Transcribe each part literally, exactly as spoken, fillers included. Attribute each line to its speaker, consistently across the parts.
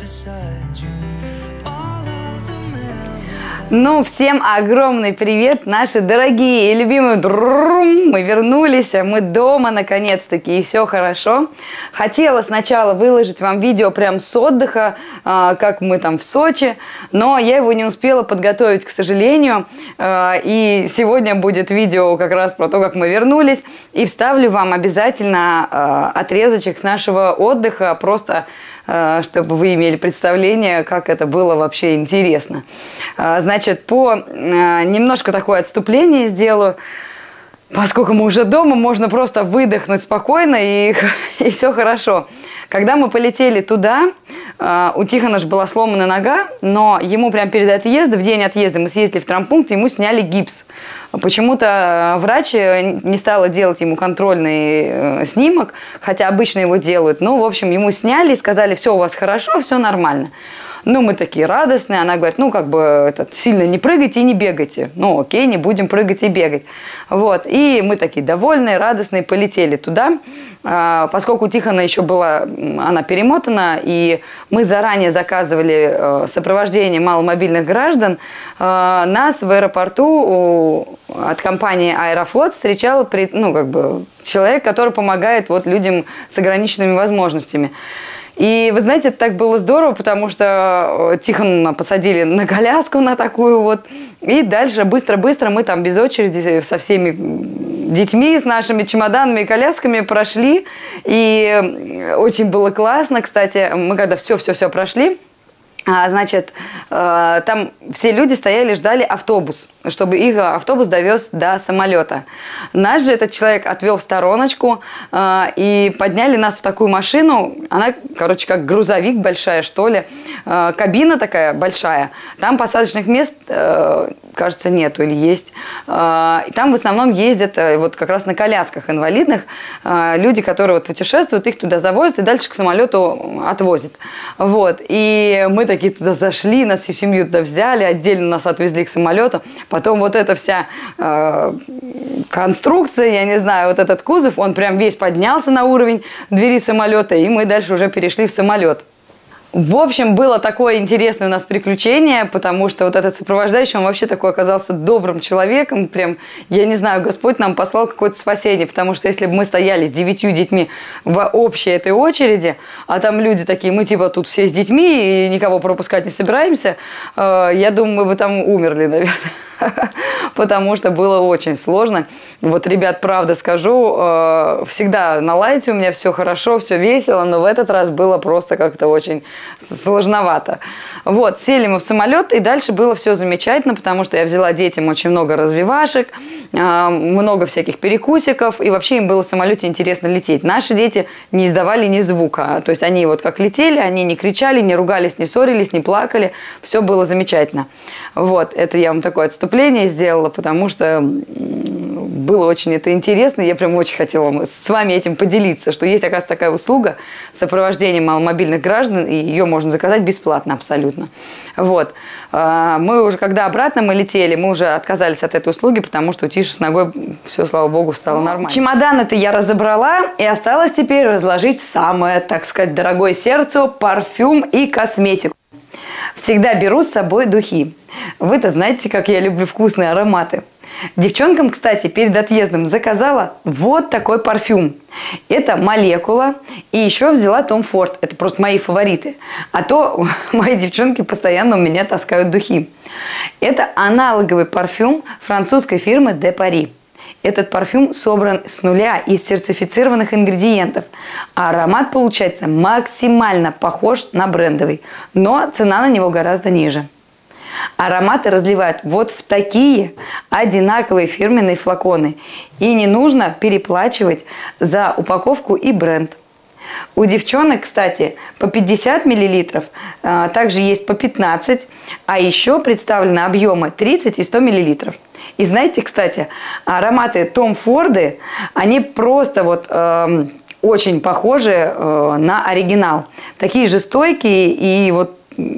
Speaker 1: Ну, всем огромный привет, наши дорогие и любимые. Мы вернулись, мы дома наконец-таки, и все хорошо. Хотела сначала выложить вам видео прям с отдыха, как мы там в Сочи, но я его не успела подготовить, к сожалению. И сегодня будет видео как раз про то, как мы вернулись. И вставлю вам обязательно отрезочек с нашего отдыха, просто чтобы вы имели представление, как это было вообще интересно. Значит, по немножко такое отступление сделаю. Поскольку мы уже дома, можно просто выдохнуть спокойно, и, и все хорошо. Когда мы полетели туда, у Тихона же была сломана нога, но ему прямо перед отъездом, в день отъезда мы съездили в травмпункт, ему сняли гипс. Почему-то врач не стала делать ему контрольный снимок, хотя обычно его делают. Ну, в общем, ему сняли и сказали: все у вас хорошо, все нормально. Ну, мы такие радостные. Она говорит: ну, как бы, этот, сильно не прыгайте и не бегайте. Ну, окей, не будем прыгать и бегать. Вот. И мы такие довольные, радостные, полетели туда. А, поскольку у Тихона еще была, она перемотана, и мы заранее заказывали а, сопровождение маломобильных граждан, а, нас в аэропорту у, от компании «Аэрофлот» встречал, ну, как бы, человек, который помогает вот, людям с ограниченными возможностями. И вы знаете, это так было здорово, потому что Тихона посадили на коляску, на такую вот. И дальше быстро-быстро мы там без очереди со всеми детьми, с нашими чемоданами и колясками прошли. И очень было классно, кстати, мы когда все-все-все прошли, А, значит, э, там все люди стояли, ждали автобус, чтобы их автобус довез до самолета. Нас же этот человек отвел в стороночку э, и подняли нас в такую машину. Она, короче, как грузовик большая, что ли. Э, кабина такая большая. Там посадочных мест, э, кажется, нету или есть. Э, там в основном ездят э, вот как раз на колясках инвалидных. Э, люди, которые вот путешествуют, их туда завозят и дальше к самолету отвозят. Вот. И мы такие туда зашли, нас всю семью туда взяли, отдельно нас отвезли к самолету. Потом вот эта вся э, конструкция, я не знаю, вот этот кузов, он прям весь поднялся на уровень двери самолета, и мы дальше уже перешли в самолет. В общем, было такое интересное у нас приключение, потому что вот этот сопровождающий, он вообще такой оказался добрым человеком. Прям, я не знаю, Господь нам послал какое-то спасение, потому что если бы мы стояли с девятью детьми в общей этой очереди, а там люди такие, мы типа тут все с детьми и никого пропускать не собираемся, я думаю, мы бы там умерли, наверное. Потому что было очень сложно. Вот, ребят, правда скажу, всегда на лайте у меня все хорошо, все весело, но в этот раз было просто как-то очень сложновато. Вот, сели мы в самолет, и дальше было все замечательно, потому что я взяла детям очень много развивашек, много всяких перекусиков, и вообще им было в самолете интересно лететь. Наши дети не издавали ни звука, то есть они вот как летели, они не кричали, не ругались, не ссорились, не плакали, все было замечательно. Вот, это я вам такое отступление сделала, потому что было очень это интересно, я прям очень хотела с вами этим поделиться, что есть, оказывается, такая услуга сопровождения маломобильных граждан, и ее можно заказать бесплатно абсолютно. Вот. Мы уже, когда обратно мы летели, мы уже отказались от этой услуги, потому что у Тиши с ногой все, слава богу, стало нормально. Чемодан-то я разобрала, и осталось теперь разложить самое, так сказать, дорогое сердцу – парфюм и косметику. Всегда беру с собой духи. Вы-то знаете, как я люблю вкусные ароматы. Девчонкам, кстати, перед отъездом заказала вот такой парфюм. Это молекула. И еще взяла Том Форд. Это просто мои фавориты. А то мои девчонки постоянно у меня таскают духи. Это аналоговый парфюм французской фирмы Де Пари. Этот парфюм собран с нуля из сертифицированных ингредиентов. А аромат получается максимально похож на брендовый. Но цена на него гораздо ниже. Ароматы разливают вот в такие одинаковые фирменные флаконы. И не нужно переплачивать за упаковку и бренд. У девчонок, кстати, по пятьдесят миллилитров, также есть по пятнадцать, а еще представлены объемы тридцать и сто миллилитров. И знаете, кстати, ароматы Том Форды, они просто вот э, очень похожи э, на оригинал. Такие же стойкие и вот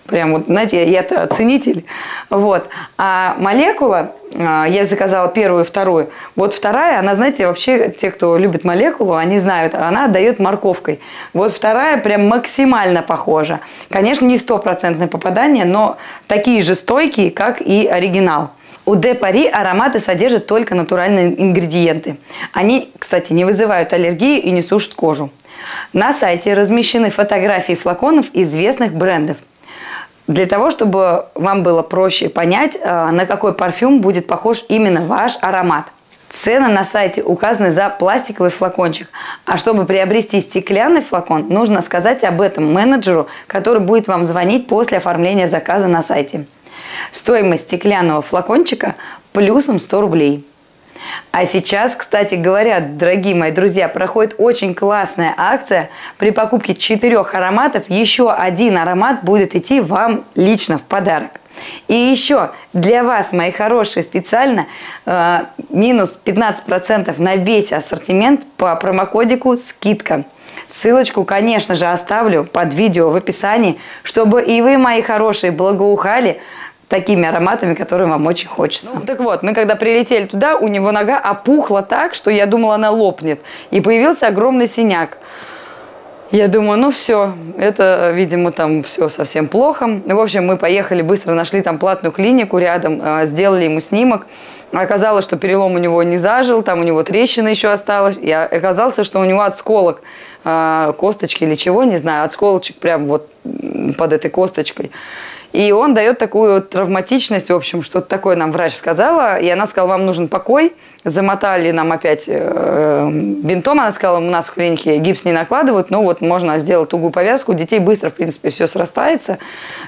Speaker 1: Прям вот, знаете, я-то ценитель. Вот. А молекула, я заказала первую и вторую. Вот вторая, она, знаете, вообще те, кто любит молекулу, они знают, она отдает морковкой. Вот вторая прям максимально похожа. Конечно, не стопроцентное попадание, но такие же стойкие, как и оригинал. У Де Пари ароматы содержат только натуральные ингредиенты. Они, кстати, не вызывают аллергии и не сушат кожу. На сайте размещены фотографии флаконов известных брендов. Для того, чтобы вам было проще понять, на какой парфюм будет похож именно ваш аромат. Цены на сайте указаны за пластиковый флакончик. А чтобы приобрести стеклянный флакон, нужно сказать об этом менеджеру, который будет вам звонить после оформления заказа на сайте. Стоимость стеклянного флакончика плюсом сто рублей. А сейчас, кстати говоря, дорогие мои друзья, проходит очень классная акция. При покупке четырех ароматов еще один аромат будет идти вам лично в подарок. И еще для вас, мои хорошие, специально э, минус пятнадцать процентов на весь ассортимент по промокодику «Скидка». Ссылочку, конечно же, оставлю под видео в описании, чтобы и вы, мои хорошие, благоухали такими ароматами, которые вам очень хочется. Ну, так вот, мы когда прилетели туда, у него нога опухла так, что я думала, она лопнет. И появился огромный синяк. Я думаю, ну все, это, видимо, там все совсем плохо. В общем, мы поехали, быстро нашли там платную клинику рядом, сделали ему снимок. Оказалось, что перелом у него не зажил, там у него трещина еще осталась. И оказалось, что у него отсколок косточки или чего, не знаю, отсколочек прям вот под этой косточкой. И он дает такую травматичность, в общем, что-то такое нам врач сказала. И она сказала, вам нужен покой. Замотали нам опять э, бинтом. Она сказала, у нас в клинике гипс не накладывают, но вот можно сделать тугую повязку. У детей быстро, в принципе, все срастается.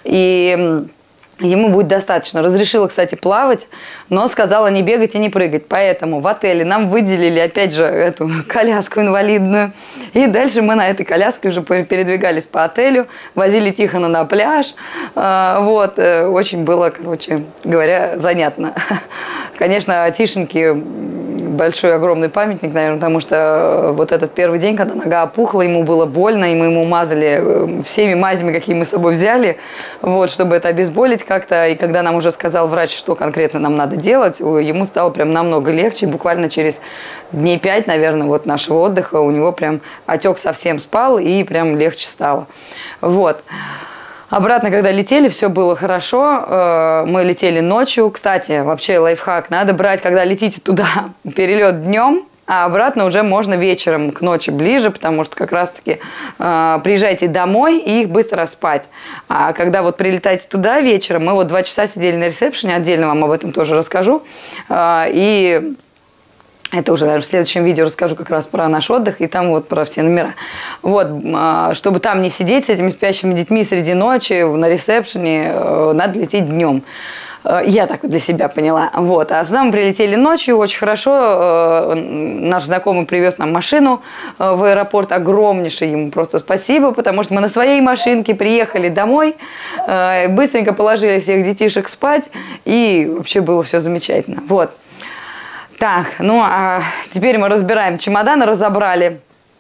Speaker 1: И ему будет достаточно. Разрешила, кстати, плавать, но сказала не бегать и не прыгать. Поэтому в отеле нам выделили, опять же, эту коляску инвалидную. И дальше мы на этой коляске уже передвигались по отелю, возили Тихона на пляж. Вот. Очень было, короче говоря, занятно. Конечно, Тишеньке большой, огромный памятник, наверное, потому что вот этот первый день, когда нога опухла, ему было больно, и мы ему мазали всеми мазями, какие мы с собой взяли, вот, чтобы это обезболить как-то. И когда нам уже сказал врач, что конкретно нам надо делать, ему стало прям намного легче. Буквально через дней пять, наверное, вот нашего отдыха у него прям отек совсем спал, и прям легче стало. Вот. Обратно, когда летели, все было хорошо. Мы летели ночью. Кстати, вообще лайфхак. Надо брать, когда летите туда, перелет днем, а обратно уже можно вечером, к ночи ближе, потому что как раз-таки э, приезжайте домой и их быстро спать. А когда вот прилетаете туда вечером, мы вот два часа сидели на ресепшене, отдельно вам об этом тоже расскажу. Э, и... Это уже, наверное, в следующем видео расскажу как раз про наш отдых и там вот про все номера. Вот, чтобы там не сидеть с этими спящими детьми среди ночи на ресепшене, надо лететь днем. Я так для себя поняла. Вот. А сюда мы прилетели ночью, очень хорошо. Наш знакомый привез нам машину в аэропорт, огромнейший ему просто спасибо, потому что мы на своей машинке приехали домой, быстренько положили всех детишек спать, и вообще было все замечательно. Вот. Так, ну а теперь мы разбираем чемоданы, разобрали.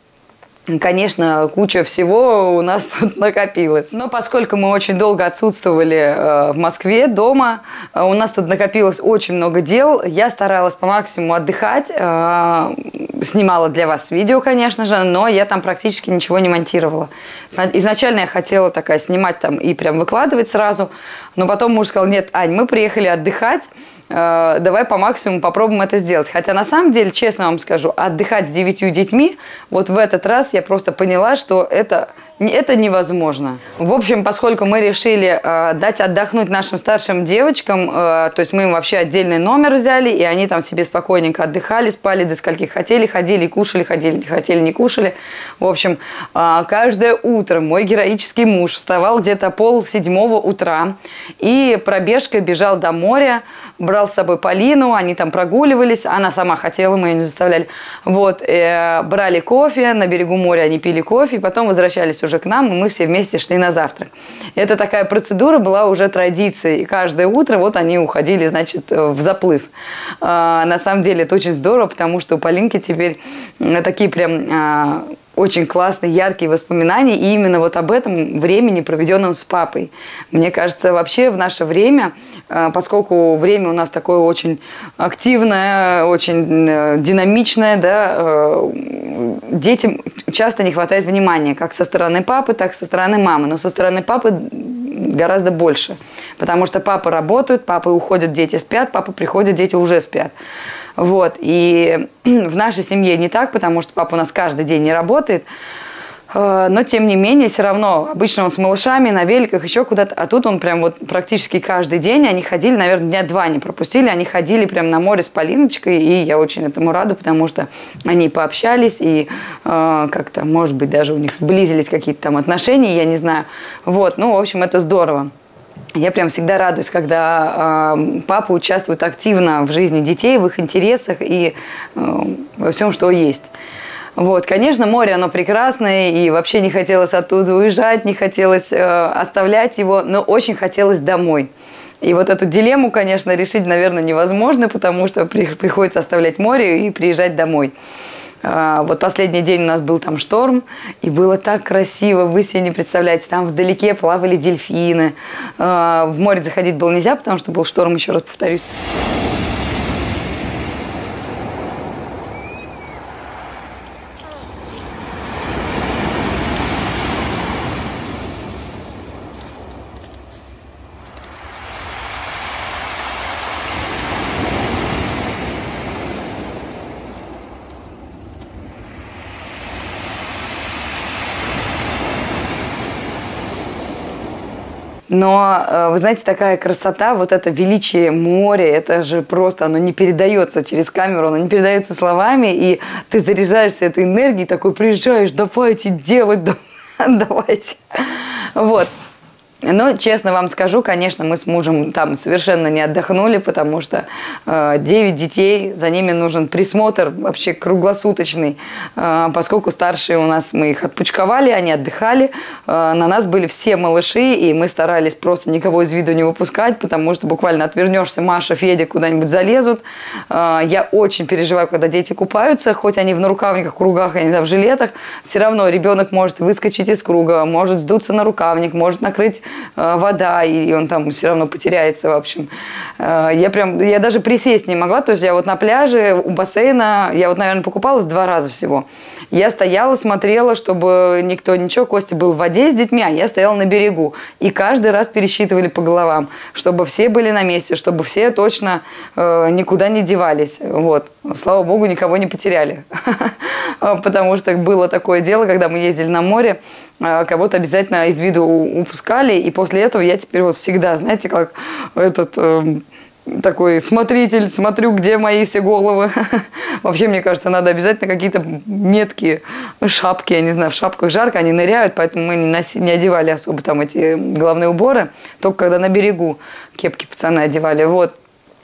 Speaker 1: Конечно, куча всего у нас тут накопилось. Но поскольку мы очень долго отсутствовали э, в Москве, дома, э, у нас тут накопилось очень много дел. Я старалась по максимуму отдыхать. Э, снимала для вас видео, конечно же, но я там практически ничего не монтировала. Изначально я хотела такая снимать там и прям выкладывать сразу. Но потом муж сказал, нет, Ань, мы приехали отдыхать. Давай по максимуму попробуем это сделать. Хотя на самом деле, честно вам скажу, отдыхать с девятью детьми, вот в этот раз я просто поняла, что это, это невозможно. В общем, поскольку мы решили э, дать отдохнуть нашим старшим девочкам, э, то есть мы им вообще отдельный номер взяли, и они там себе спокойненько отдыхали, спали до скольки хотели, ходили, кушали, ходили, хотели, не кушали. В общем, э, каждое утро мой героический муж вставал где-то пол седьмого утра и пробежкой бежал до моря, брал с собой Полину, они там прогуливались, она сама хотела, мы ее не заставляли. Вот, э, брали кофе, на берегу моря они пили кофе, потом возвращались уже к нам, и мы все вместе шли на завтрак. Это такая процедура была уже традицией, и каждое утро вот они уходили, значит, в заплыв. Э, на самом деле это очень здорово, потому что у Полинки теперь такие прям... Э, очень классные, яркие воспоминания, и именно вот об этом времени, проведенном с папой. Мне кажется, вообще в наше время, поскольку время у нас такое очень активное, очень динамичное, да, детям часто не хватает внимания, как со стороны папы, так и со стороны мамы. Но со стороны папы гораздо больше, потому что папа работает, папа уходит, дети спят, папа приходит, дети уже спят. Вот. И в нашей семье не так, потому что папа у нас каждый день не работает. Но, тем не менее, все равно, обычно он с малышами, на великах, еще куда-то. А тут он прям вот практически каждый день, они ходили, наверное, дня два не пропустили, они ходили прям на море с Полиночкой, и я очень этому рада, потому что они пообщались, и э, как-то, может быть, даже у них сблизились какие-то там отношения, я не знаю. Вот, ну, в общем, это здорово. Я прям всегда радуюсь, когда э, папа участвует активно в жизни детей, в их интересах и э, во всем, что есть. Вот, конечно, море, оно прекрасное, и вообще не хотелось оттуда уезжать, не хотелось э, оставлять его, но очень хотелось домой. И вот эту дилемму, конечно, решить, наверное, невозможно, потому что при, приходится оставлять море и приезжать домой. Э, вот последний день у нас был там шторм, и было так красиво, вы себе не представляете, там вдалеке плавали дельфины. Э, в море заходить было нельзя, потому что был шторм, еще раз повторюсь. Но, вы знаете, такая красота, вот это величие моря, это же просто, оно не передается через камеру, оно не передается словами, и ты заряжаешься этой энергией, такой приезжаешь, давайте делать, давайте. Вот. Но, честно вам скажу, конечно, мы с мужем там совершенно не отдохнули, потому что э, девять детей, за ними нужен присмотр вообще круглосуточный, э, поскольку старшие у нас, мы их отпучковали, они отдыхали, э, на нас были все малыши, и мы старались просто никого из виду не выпускать, потому что буквально отвернешься, Маша, Федя куда-нибудь залезут. Э, я очень переживаю, когда дети купаются, хоть они в нарукавниках, кругах, я не знаю, в жилетах, все равно ребенок может выскочить из круга, может сдуться на рукавник, может накрыть вода, и он там все равно потеряется, в общем. Я прям, я даже присесть не могла, то есть я вот на пляже, у бассейна, я вот, наверное, покупалась два раза всего. Я стояла, смотрела, чтобы никто ничего, Костя был в воде с детьми, а я стояла на берегу. И каждый раз пересчитывали по головам, чтобы все были на месте, чтобы все точно э, никуда не девались. Вот. Слава богу, никого не потеряли. Потому что было такое дело, когда мы ездили на море, кого-то обязательно из виду упускали, и после этого я теперь вот всегда, знаете, как этот э, такой смотритель, смотрю, где мои все головы. Вообще, мне кажется, надо обязательно какие-то метки, шапки, я не знаю, в шапках жарко, они ныряют, поэтому мы не, носи, не одевали особо там эти головные уборы, только когда на берегу кепки пацаны одевали, вот.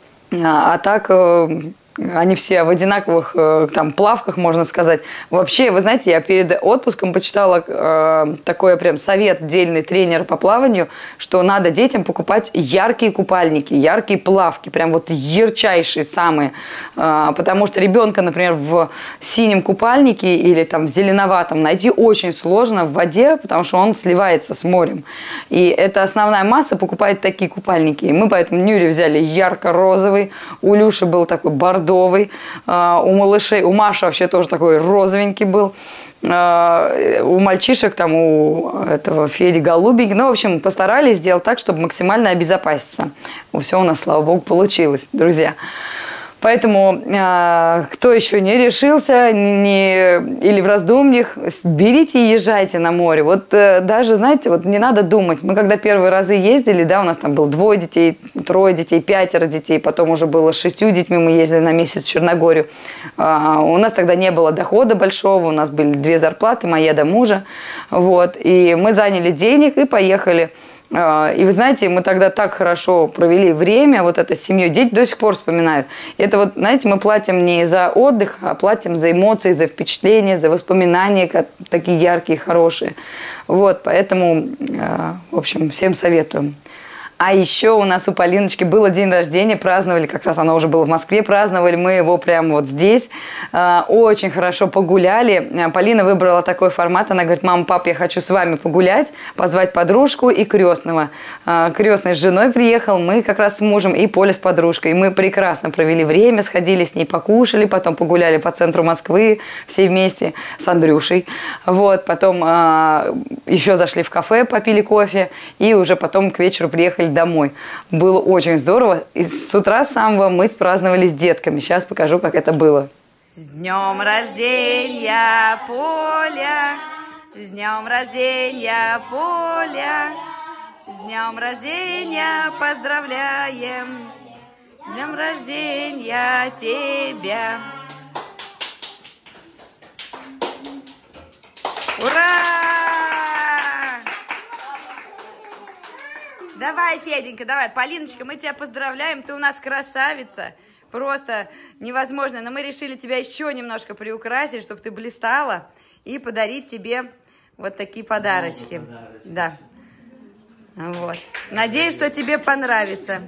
Speaker 1: А, а так... Э, Они все в одинаковых там плавках, можно сказать. Вообще, вы знаете, я перед отпуском почитала э, такой прям совет дельный тренера по плаванию, что надо детям покупать яркие купальники, яркие плавки, прям вот ярчайшие самые. Э, потому что ребенка, например, в синем купальнике или там в зеленоватом найти очень сложно в воде, потому что он сливается с морем. И это основная масса покупает такие купальники. И мы поэтому Нюре взяли ярко-розовый, у Люши был такой бордовый, у малышей, у Маши вообще тоже такой розовенький был, у мальчишек, там, у этого Феди голубенький. Ну, в общем, постарались сделать так, чтобы максимально обезопаситься. Все у нас, слава богу, получилось, друзья. Поэтому, э, кто еще не решился не, или в раздумьях, берите и езжайте на море. Вот э, даже, знаете, вот не надо думать. Мы когда первые разы ездили, да, у нас там было двое детей, трое детей, пятеро детей, потом уже было с шестью детьми, мы ездили на месяц в Черногорию. Э, у нас тогда не было дохода большого, у нас были две зарплаты, моя до мужа. Вот, и мы заняли денег и поехали. И вы знаете, мы тогда так хорошо провели время, вот это с семьей, дети до сих пор вспоминают. Это вот, знаете, мы платим не за отдых, а платим за эмоции, за впечатления, за воспоминания, как, такие яркие, хорошие. Вот, поэтому, в общем, всем советуем. А еще у нас у Полиночки было день рождения, праздновали, как раз оно уже было в Москве, праздновали мы его прямо вот здесь. Очень хорошо погуляли. Полина выбрала такой формат, она говорит: мама, пап, я хочу с вами погулять, позвать подружку и крестного. Крестный с женой приехал, мы как раз с мужем и Поля с подружкой. Мы прекрасно провели время, сходили с ней, покушали, потом погуляли по центру Москвы все вместе с Андрюшей. Вот, потом еще зашли в кафе, попили кофе и уже потом к вечеру приехали домой. Было очень здорово. И с утра самого мы спраздновали с детками. Сейчас покажу, как это было. С днем рождения, Поля! С днем рождения, Поля! С днем рождения поздравляем! С днем рождения тебя! Ура! Давай, Феденька, давай. Полиночка, мы тебя поздравляем. Ты у нас красавица. Просто невозможно. Но мы решили тебя еще немножко приукрасить, чтобы ты блистала. И подарить тебе вот такие подарочки. Да. Вот. Надеюсь, что тебе понравится.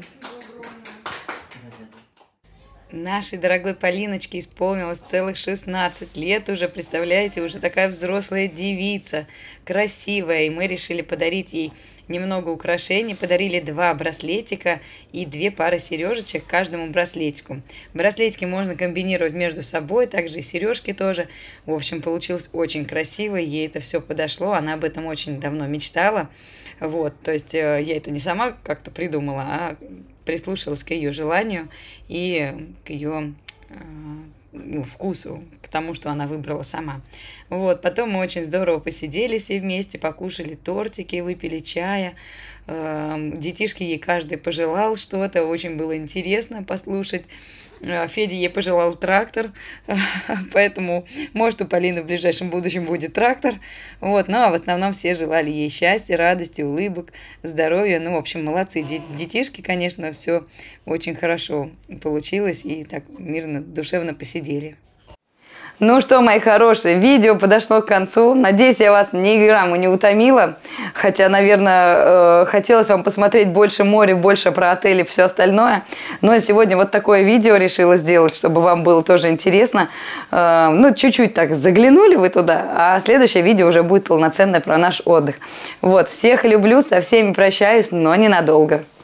Speaker 1: Нашей дорогой Полиночке исполнилось целых шестнадцать лет уже, представляете, уже такая взрослая девица, красивая, и мы решили подарить ей немного украшений, подарили два браслетика и две пары сережечек каждому браслетику. Браслетики можно комбинировать между собой, также и сережки тоже. В общем, получилось очень красиво, ей это все подошло, она об этом очень давно мечтала. Вот, то есть я это не сама как-то придумала, а прислушалась к ее желанию и к ее ну, вкусу, к тому, что она выбрала сама. Вот, потом мы очень здорово посидели все вместе, покушали тортики, выпили чая. Детишки ей каждый пожелал что-то, очень было интересно послушать. Федя ей пожелал трактор, поэтому, может, у Полины в ближайшем будущем будет трактор. Вот, ну, а в основном все желали ей счастья, радости, улыбок, здоровья. Ну, в общем, молодцы. Детишки, конечно, все очень хорошо получилось и так мирно, душевно посидели. Ну что, мои хорошие, видео подошло к концу. Надеюсь, я вас ни грамма не утомила. Хотя, наверное, хотелось вам посмотреть больше моря, больше про отели и все остальное. Но сегодня вот такое видео решила сделать, чтобы вам было тоже интересно. Ну, чуть-чуть так заглянули вы туда, а следующее видео уже будет полноценное про наш отдых. Вот, всех люблю, со всеми прощаюсь, но ненадолго.